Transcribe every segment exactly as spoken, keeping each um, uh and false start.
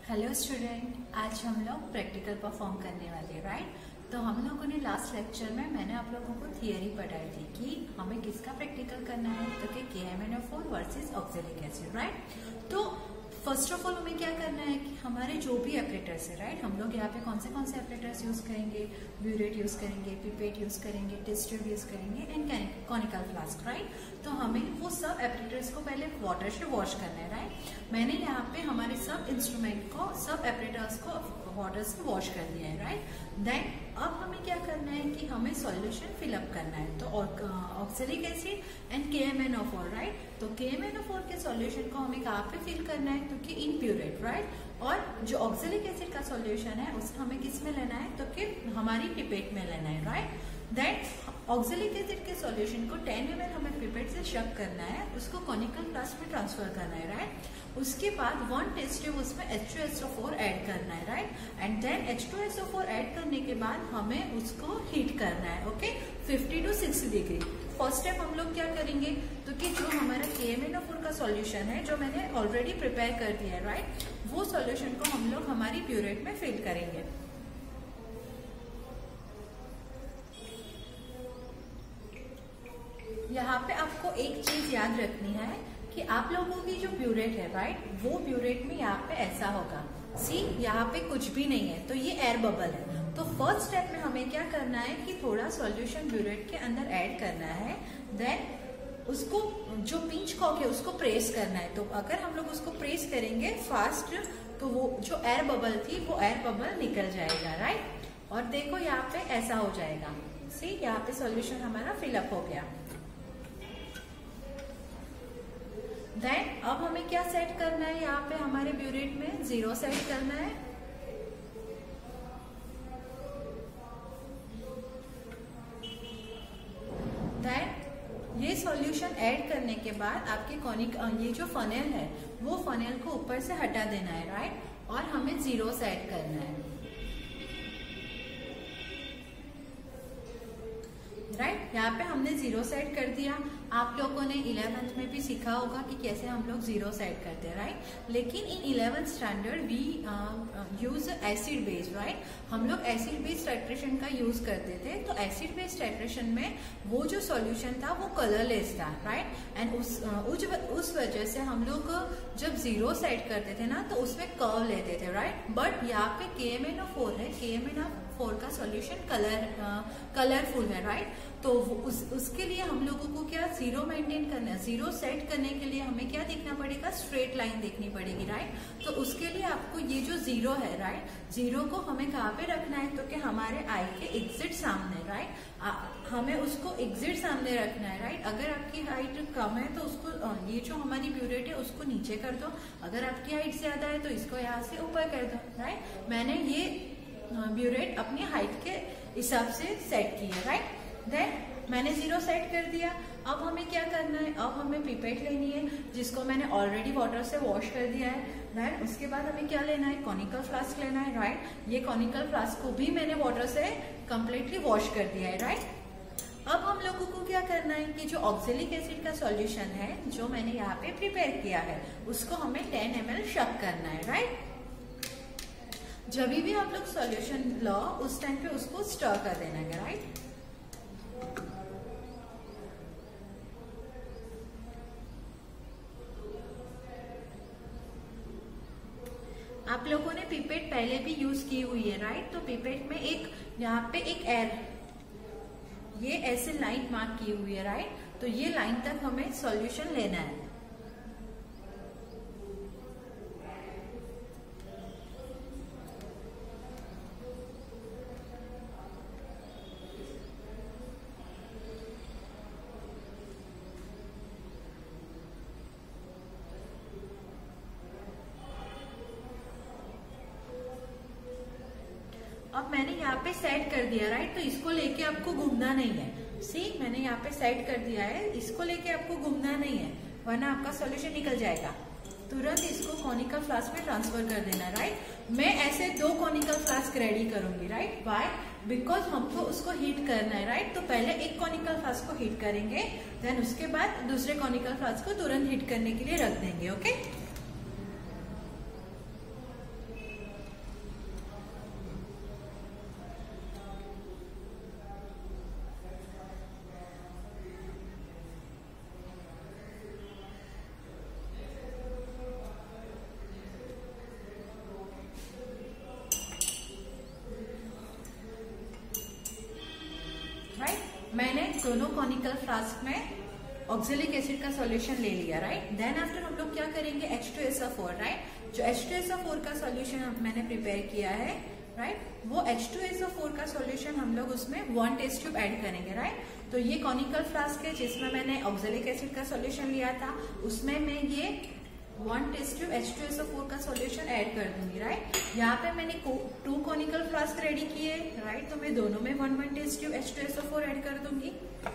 Hello student, आज हम लोग प्रैक्टिकल परफॉर्म करने वाले राइट। तो हम लोगों ने लास्ट लेक्चर में मैंने आप लोगों को थियरी पढ़ाई थी कि हमें किसका प्रैक्टिकल करना है, तो कि K M N O four versus oxalic acid right. तो फर्स्ट ऑफ ऑल हमें क्या करना है कि हमारे जो भी ऑपरेटर्स है राइट, हम लोग यहाँ पे कौन से कौन से ऑपरेटर्स यूज करेंगे, ब्यूरेट यूज करेंगे, पिपेट यूज करेंगे, टेस्ट ट्यूब यूज करेंगे एंड कॉनिकल फ्लास्क राइट। तो हमें वो सब ऑपरेटर्स को पहले वाटर से वॉश करना है राइट। मैंने यहाँ पे हमारे सब इंस्ट्रूमेंट को, सब ऑपरेटर्स को वाटर से वॉश कर दिया है राइट। देन अब हमें क्या करना है कि हमें सॉल्यूशन फिलअप करना है, तो oxalic acid and K M N O four right. तो K M N O four के सॉल्यूशन को हमें कहाँ पे फिल करना है, तो कि इन प्यूरेट राइट। और जो ऑक्सैलिक एसिड का सॉल्यूशन है उसे हमें किस में लेना है, तो कि हमारी पिपेट में लेना है राइट। देन ऑक्सैलिक एसिड के सॉल्यूशन को टेन एम एल हमें पिपेट से शक करना है, उसको कॉनिकल फ्लास्क में ट्रांसफर करना है राइट। उसके बाद वन टेस्ट ट्यूब उसमें H two S O four add करना है right. And then H two S O four add करने के बाद हमें उसको हीट करना है okay, fifty to sixty degree. First step हम लोग क्या करेंगे, तो कि जो हमारा K M N O four का सॉल्यूशन है जो मैंने ऑलरेडी प्रिपेयर कर दिया है राइट, वो सॉल्यूशन को हम लोग हमारी प्यूरेट में फिल करेंगे। यहाँ पे आपको एक चीज याद रखनी है कि आप लोगों की जो प्यूरेट है राइट, वो प्यूरेट में यहाँ पे ऐसा होगा, सी यहाँ पे कुछ भी नहीं है, तो ये एयर बबल है। तो फर्स्ट स्टेप में हमें क्या करना है कि थोड़ा सॉल्यूशन प्यूरेट के अंदर ऐड करना है। देन उसको जो पिंच कॉक है उसको प्रेस करना है। तो अगर हम लोग उसको प्रेस करेंगे फास्ट तो वो जो एयर बबल थी वो एयर बबल निकल जाएगा राइट। और देखो यहाँ पे ऐसा हो जाएगा, सी यहाँ पे सॉल्यूशन हमारा फिलअप हो गया। देन अब हमें क्या सेट करना है, यहाँ पे हमारे ब्यूरेट में जीरो सेट करना है। देन ये सॉल्यूशन ऐड करने के बाद आपके कॉनिक ये जो फनेल है वो फनेल को ऊपर से हटा देना है राइट, और हमें जीरो सेट करना है राइट right? यहाँ पे हमने जीरो सेट कर दिया। आप लोगों ने इलेवेंथ में भी सीखा होगा कि कैसे हम लोग जीरो सेट करते हैं राइट right? लेकिन in eleventh standard we use acid base right. हम लोग एसिड बेस्ड टाइट्रेशन का यूज करते थे। तो एसिड बेस्ड टाइट्रेशन में वो जो सॉल्यूशन था वो कलरलेस था राइट right? एंड उस uh, उस वजह से हम लोग जब जीरो सेट करते थे ना तो उसमें कर्व लेते थे राइट right? बट यहाँ पे के एम एन ओ फोर है, K M N O four का सॉल्यूशन कलर कलरफुल है राइट right? तो उस, उसके लिए हम लोगों को क्या जीरो मेंटेन करना है, जीरो सेट करने के लिए हमें क्या देखना पड़ेगा, स्ट्रेट लाइन देखनी पड़ेगी राइट। तो उसके लिए आपको ये जो जीरो है राइट, जीरो को हमें कहाँ पे रखना है, तो कि हमारे आई के एग्जिट सामने राइट। हमें उसको एग्जिट सामने रखना है राइट। अगर आपकी हाइट कम है तो उसको ये जो हमारी ब्यूरेट है उसको नीचे कर दो, अगर आपकी हाइट ज्यादा है तो इसको यहाँ से ऊपर कर दो राइट। मैंने ये ब्यूरेट अपनी हाइट के हिसाब से सेट की है राइट। देन मैंने जीरो सेट कर दिया। अब हमें क्या करना है, अब हमें पिपेट लेनी है जिसको मैंने ऑलरेडी वाटर से वॉश कर दिया है राइट। उसके बाद हमें क्या लेना है, कॉनिकल फ्लास्क लेना है राइट। ये कॉनिकल फ्लास्क को भी मैंने वाटर से कंप्लीटली वॉश कर दिया है राइट। अब हम लोगों को क्या करना है कि जो ऑक्सैलिक एसिड का सॉल्यूशन है जो मैंने यहाँ पे प्रिपेयर किया है उसको हमें टेन एम एल शक करना है राइट। जब भी आप लोग सॉल्यूशन लो उस टाइम पे उसको स्टर कर देना है राइट। आप लोगों ने पिपेट पहले भी यूज की हुई है राइट। तो पिपेट में एक यहाँ पे एक एयर, ये ऐसे लाइन मार्क की हुई है राइट। तो ये लाइन तक हमें सॉल्यूशन लेना है। अब मैंने यहाँ पे सेट कर दिया राइट। तो इसको लेके आपको घूमना नहीं है, सी मैंने यहाँ पे सेट कर दिया है, इसको लेके आपको घूमना नहीं है वरना आपका सॉल्यूशन निकल जाएगा। तुरंत इसको कॉनिकल फ्लास्क में ट्रांसफर कर देना राइट। मैं ऐसे दो कॉनिकल फ्लास्क रेडी करूंगी राइट। व्हाई, बिकॉज हमको उसको हीट करना है राइट। तो पहले एक कॉनिकल फ्लास्क को हीट करेंगे, देन उसके बाद दूसरे कॉनिकल फ्लास्क को तुरंत हीट करने के लिए रख देंगे। ओके, दोनों कॉनिकल फ्लास्क में ऑक्जेलिक एसिड का सॉल्यूशन ले लिया, राइट। देन आफ्टर हम लोग क्या करेंगे, H two S O four, right. जो H two S O four का सॉल्यूशन मैंने प्रिपेयर किया है, राइट, वो H two S O four का सॉल्यूशन हम लोग उसमें वन टेस्ट ट्यूब ऐड करेंगे, राइट। तो ये कॉनिकल फ्लास्क है जिसमें मैंने ऑक्जेलिक एसिड का सॉल्यूशन लिया था, उसमें मैं ये one test tube H two S O four का सॉल्यूशन ऐड कर दूंगी, राइट। यहाँ पे मैंने टू कॉनिकल फ्लास्क रेडी किए, राइट, तो मैं दोनों में one one test tube H two S O four add कर दूंगी।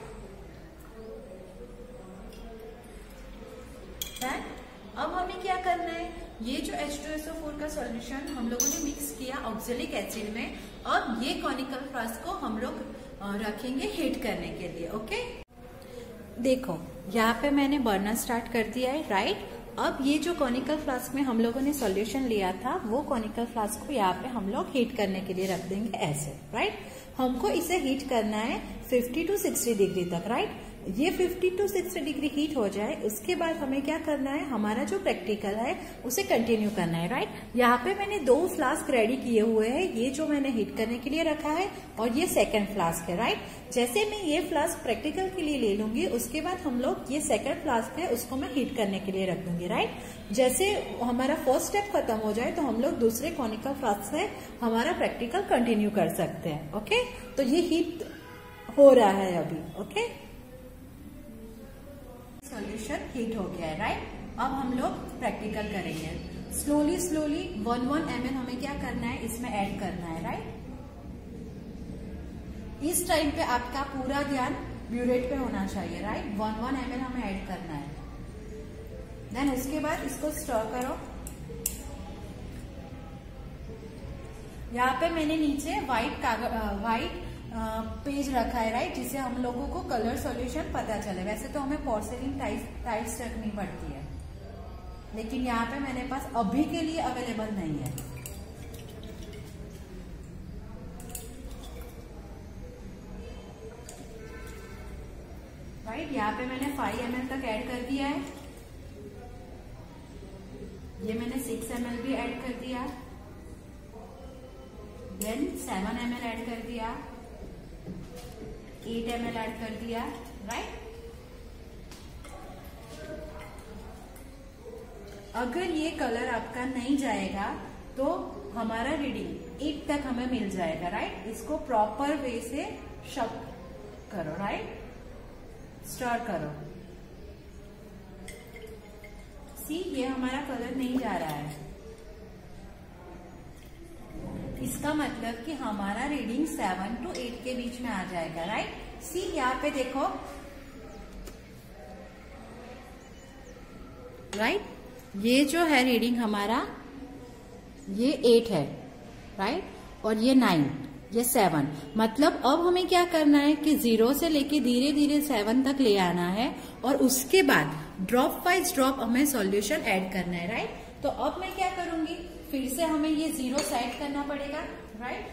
अब हमें क्या करना है, ये जो H two S O four का सॉल्यूशन हम लोगों ने मिक्स किया ऑक्जेलिक एसिड में, अब ये कॉनिकल फ्लास्क को हम लोग रखेंगे हीट करने के लिए, ओके। देखो यहाँ पे मैंने बर्नर स्टार्ट कर दिया है, राइट। अब ये जो कॉनिकल फ्लास्क में हम लोगों ने सॉल्यूशन लिया था, वो कॉनिकल फ्लास्क को यहाँ पे हम लोग हीट करने के लिए रख देंगे ऐसे, राइट। हमको इसे हीट करना है फिफ्टी टू सिक्सटी डिग्री तक, राइट। ये fifty to sixty degree heat हो जाए, उसके बाद हमें क्या करना है, हमारा जो प्रैक्टिकल है उसे कंटिन्यू करना है, राइट। यहाँ पे मैंने दो फ्लास्क रेडी किए हुए हैं, ये जो मैंने हीट करने के लिए रखा है और ये सेकंड फ्लास्क है, राइट। जैसे मैं ये फ्लास्क प्रैक्टिकल के लिए ले लूंगी, उसके बाद हम लोग ये सेकंड फ्लास्क है उसको मैं हीट करने के लिए रख दूंगी, राइट। जैसे हमारा फर्स्ट स्टेप खत्म हो जाए तो हम लोग दूसरे कॉनिकल फ्लास्क से हमारा प्रैक्टिकल कंटिन्यू कर सकते हैं, ओके। तो ये हीट हो रहा है अभी, ओके। सॉल्यूशन हीट हो गया है, राइट। अब हम लोग प्रैक्टिकल करेंगे। Slowly slowly one one M L हमें क्या करना है, इसमें ऐड करना है, राइट। इस टाइम पे आपका पूरा ध्यान ब्यूरेट पे होना चाहिए, right. One one M L हमें ऐड करना है। देन उसके बाद इसको स्टर करो। यहाँ पे मैंने नीचे व्हाइट कागज व्हाइट पेज रखा है, राइट, जिससे हम लोगों को कलर सॉल्यूशन पता चले। वैसे तो हमें पोर्सिलीन टाइल्स रखनी पड़ती है, लेकिन यहाँ पे मेरे पास अभी के लिए अवेलेबल नहीं है। राइट, यहाँ पे मैंने फाइव एम एल तक ऐड कर दिया है। ये मैंने सिक्स एम एल भी ऐड कर दिया, then seven M L add कर दिया, एट एम एल ऐड कर दिया, राइट। अगर ये कलर आपका नहीं जाएगा तो हमारा रीडिंग एट तक हमें मिल जाएगा, राइट। इसको प्रॉपर वे से शक करो, राइट, स्टर करो। सी, ये हमारा कलर नहीं जा रहा है, इसका मतलब कि हमारा रीडिंग सेवन टू एट के बीच में आ जाएगा, राइट। सी, यहाँ पे देखो, राइट, ये जो है रीडिंग हमारा ये एट है, राइट, और ये नाइन, ये सेवन। मतलब अब हमें क्या करना है कि जीरो से लेके धीरे धीरे सेवन तक ले आना है और उसके बाद ड्रॉप वाइज ड्रॉप हमें सॉल्यूशन ऐड करना है, राइट। तो अब मैं क्या करूंगी, फिर से हमें ये जीरो सेट करना पड़ेगा, राइट।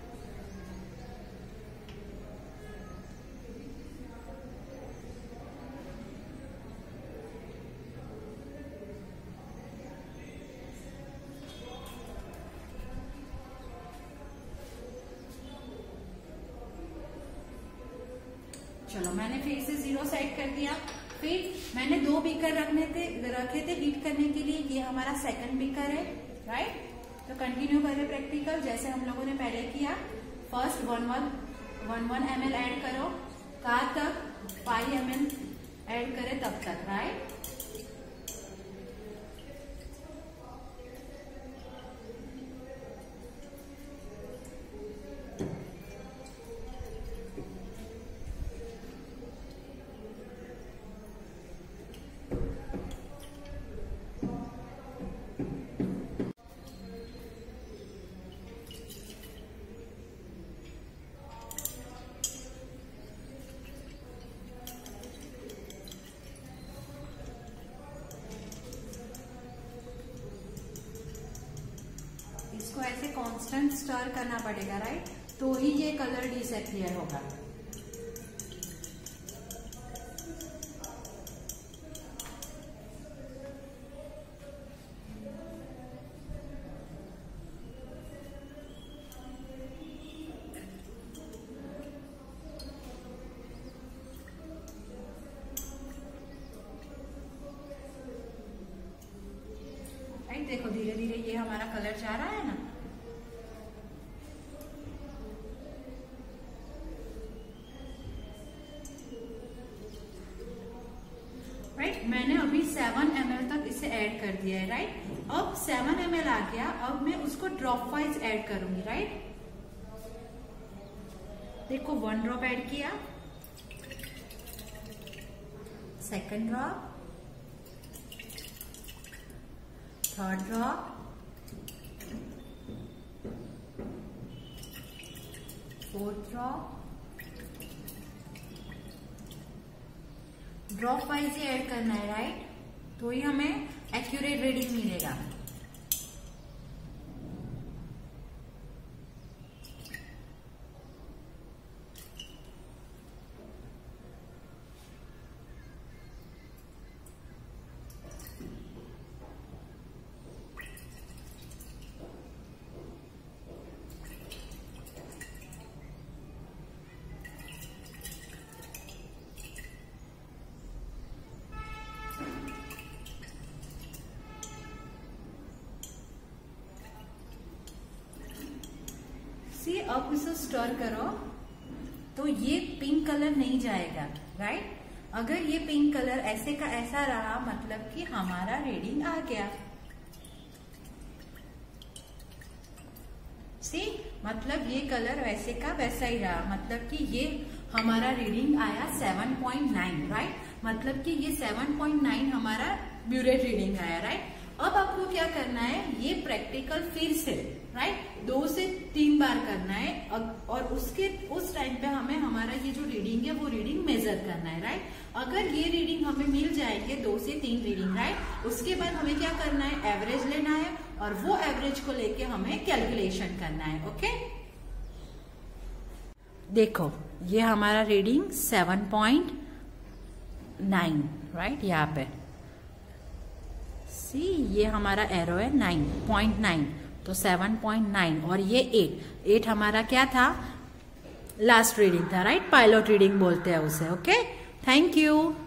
चलो, मैंने फिर से जीरो सेट कर दिया। फिर मैंने दो बीकर रखने थे रखे थे हीट करने के लिए, ये हमारा सेकंड बीकर है, राइट। तो कंटिन्यू करें प्रैक्टिकल जैसे हम लोगों ने पहले किया। First one one one one M L add करो, कहाँ तक, फाइव एम एल एड करें तब तक, राइट। इसको ऐसे कांस्टेंट स्टर करना पड़ेगा, राइट, तो ही ये कलर डिसअपियर होगा। देखो धीरे धीरे ये हमारा कलर जा रहा है ना। Right right? मैंने अभी सेवन एम एल तक इसे ऐड कर दिया है। Right right? अब सेवन एम एल आ गया, अब मैं उसको ड्रॉप वाइज ऐड करूंगी। Right right? देखो वन ड्रॉप ऐड किया, second drop, third drop, fourth drop, drop wise ही ऐड करना है। राइट, तो ही हमें एक्यूरेट रीडिंग मिलेगा। सी अब इसे स्टर करो तो ये पिंक कलर नहीं जाएगा। राइट, अगर ये पिंक कलर ऐसे का ऐसा रहा मतलब कि हमारा रीडिंग आ गया। सी मतलब ये कलर वैसे का वैसा ही रहा, मतलब कि ये हमारा रीडिंग आया सेवन पॉइंट नाइन। राइट, मतलब कि ये सेवन पॉइंट नाइन हमारा ब्यूरेट रीडिंग आया। राइट, अब आपको क्या करना है, ये प्रैक्टिकल फिर से राइट दो से तीन बार करना है और उसके उस टाइम पे हमें हमारा ये जो रीडिंग है वो रीडिंग मेजर करना है। राइट, अगर ये रीडिंग हमें मिल जाएंगे दो से तीन रीडिंग। राइट, उसके बाद हमें क्या करना है, एवरेज लेना है और वो एवरेज को लेके हमें कैलकुलेशन करना है। ओके, देखो ये हमारा reading seven point nine. Right, यहाँ पे सी ये हमारा एरो है नाइन पॉइंट नाइन, तो सेवन पॉइंट नाइन और ये एट। एट हमारा क्या था, लास्ट रीडिंग था। राइट, पायलट रीडिंग बोलते हैं उसे। Okay, thank you.